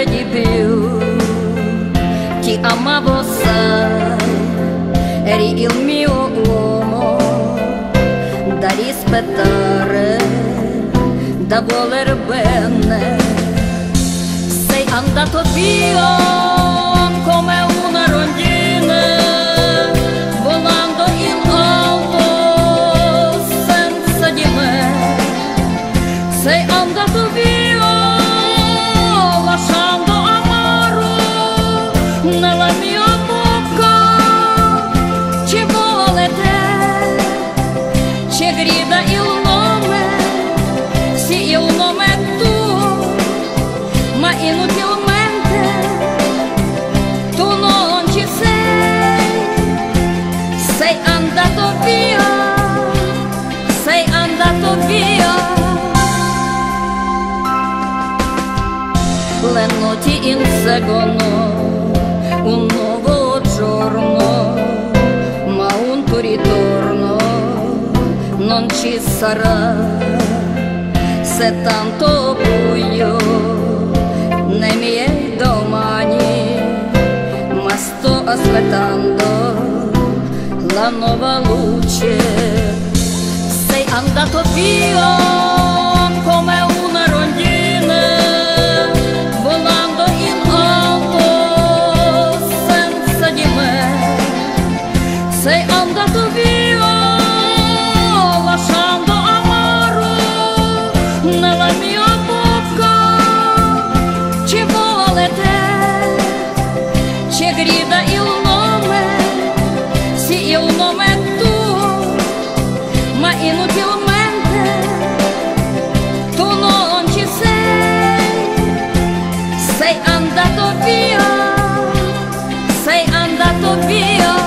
sempre di più ti amavo, sai, eri il mio uomo da rispettare, da voler bene. Sei andato via come una rondine, volando in alto senza di me. Sei andato via lasciando amaro nella mia bocca. Ci vuole te, ci grida il nome, sì il nome è tuo, ma inutilmente tu non ci sei. Sei andato via, sei andato via. Le notti inseguono un nuovo giorno, ma un tuo ritorno non ci sarà. Se tanto buio nei miei domani, ma sto aspettando la nuova luce. Sei andato via come una rondine, volando in alto senza di me. Sei andato via lasciando amaro nella mia bocca. Ci vuole te, ci grida il nome, sì il nome è tuo, ma inutilmente tu non ci sei. Sei andato via, sei andato via.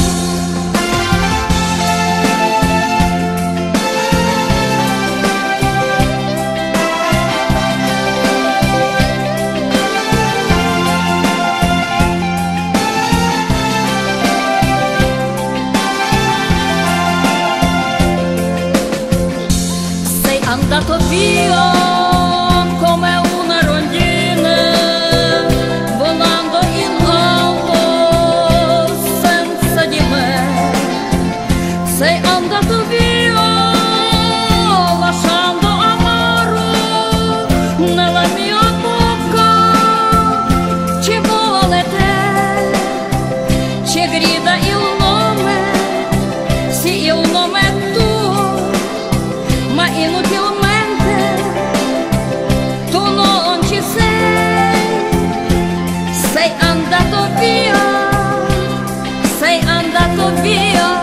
Sei andato via come una rondine, volando in alto senza di me. Sei andato via lasciando amaro nella mia bocca. Ci vuole te, ci grida il nome, sì il nome è tuo, ma inutilmente tu non ci sei. Sei andato via, sei andato via.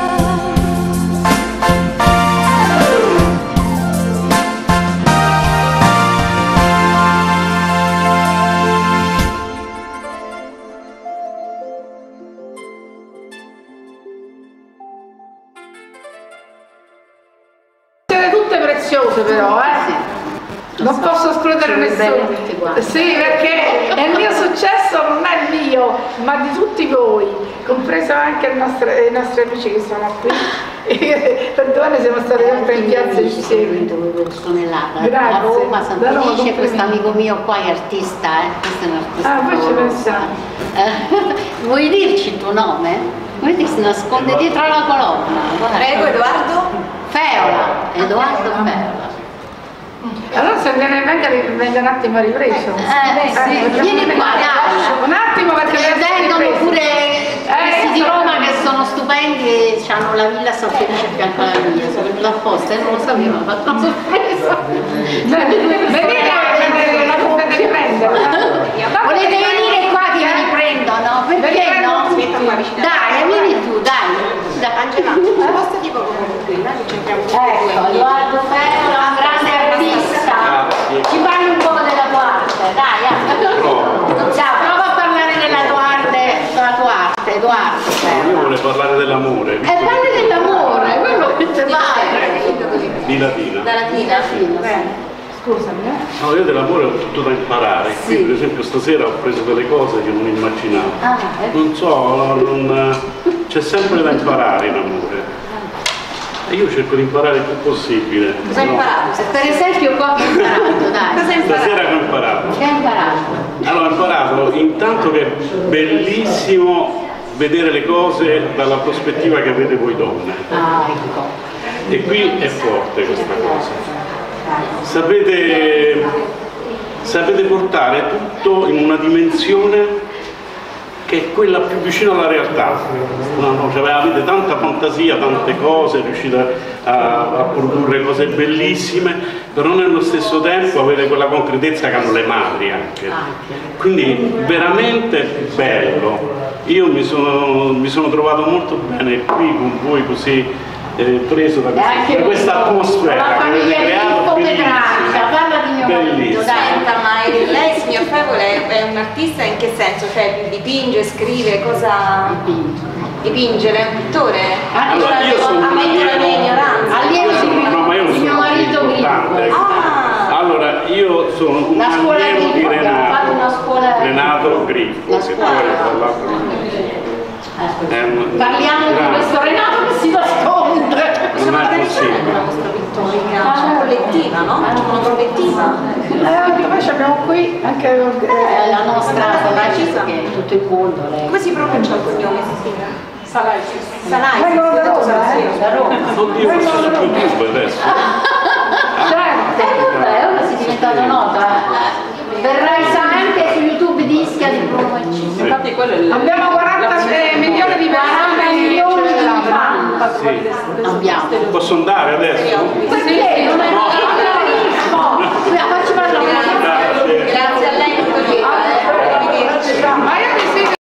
Siete tutte preziose però, non posso escludere nessuno. Sì, perché il mio successo non è il mio, ma di tutti voi, compreso anche i nostri amici che sono qui. Per 2 anni siamo stati sempre in piazza insieme. Sono nata Grazie. a Roma, San Da Roma, Felice, questo amico mio qua è artista, questo è un artista. Ah, poi ci pensiamo. Vuoi dirci il tuo nome? Vedi, si nasconde dietro la colonna. Guarda. Prego, Edoardo. Feola, Edoardo Feola. Allora se venga un attimo ripreso. Sì, vieni qua, dai. Un attimo perché vengono pure questi di Roma che sono stupendi e hanno la villa San Felice a fianco alla mia, sono venuta apposta e non lo sapevo, ho fatto una sorpresa. Venite la potete riprendere. Volete venire qua che vi riprendono? Perché no? Dai, vieni tu, dai. Angela, sposta tipo qui, noi ci entriamo tutti e due. Ecco, Edoardo Feola, un grande artista. Ci parli un po' della tua arte, dai. Ciao, prova a parlare della tua arte, Edoardo Feola. Io volevo parlare dell'amore. Parli dell'amore, quello che ti vai. Di Latina. Da Latina, sì. Scusami, No, io dell'amore ho tutto da imparare. Sì. Qui, per esempio stasera ho preso delle cose che non immaginavo. Non so, c'è sempre da imparare in amore. E io cerco di imparare il più possibile. Cosa hai imparato? Per esempio qua che hai imparato, dai. Cosa hai imparato? Stasera che ho imparato? Che hai imparato? Allora ho imparato intanto che è bellissimo vedere le cose dalla prospettiva che avete voi donne. E qui è forte questa cosa. Sapete portare tutto in una dimensione che è quella più vicina alla realtà. Cioè, avete tanta fantasia, tante cose, riuscite a produrre cose bellissime, però nello stesso tempo avete quella concretezza che hanno le madri anche. Quindi veramente bello. Io mi sono trovato molto bene qui con voi, così preso da questa atmosfera. La famiglia di Petrarca, parla di mio marito, Senta, ma lei, signor Favole, è un artista in che senso? Cioè dipinge, scrive, cosa dipinge? Lei è un pittore? Allora, io sono ammetto la mia ignoranza. allievo di mio marito Grifo. Allora, io sono un allievo di Renato Grifo, che poi tra l'altro parliamo di questo Renato che si nasconde. non è possibile. Una mostra pittorica, collettiva, no? Una collettiva. Poi abbiamo qui anche La nostra Salai, che è tutto il mondo. Come si pronuncia il cognome? Salai. Salai. Vengono da Roma, Da Roma. Oddio, forse su YouTube adesso. Ora si è diventata nota. Verrai anche su YouTube di Ischia di Roma. Infatti quello è abbiamo 40 milioni di persone. Abbiamo. Posso andare adesso? Perché? Non è